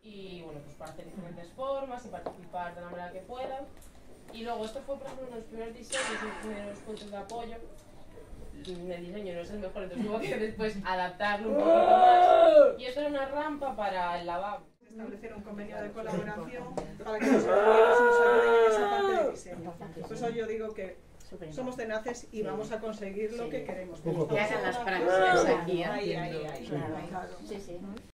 y bueno, pues para hacer diferentes formas y participar de la manera que puedan. Y luego esto fue, por ejemplo, uno de los primeros diseños y los primeros puntos de apoyo. El diseño no es el mejor, entonces tuvo que después adaptarlo un poquito más. Y esto era una rampa para el lavabo. Establecer un convenio de colaboración para que los ingenieros nos ayuden en esa parte de diseño. Por eso yo digo que somos tenaces y vamos a conseguir lo que queremos. Que hagan las prácticas aquí. Ahí. Claro. Sí, sí.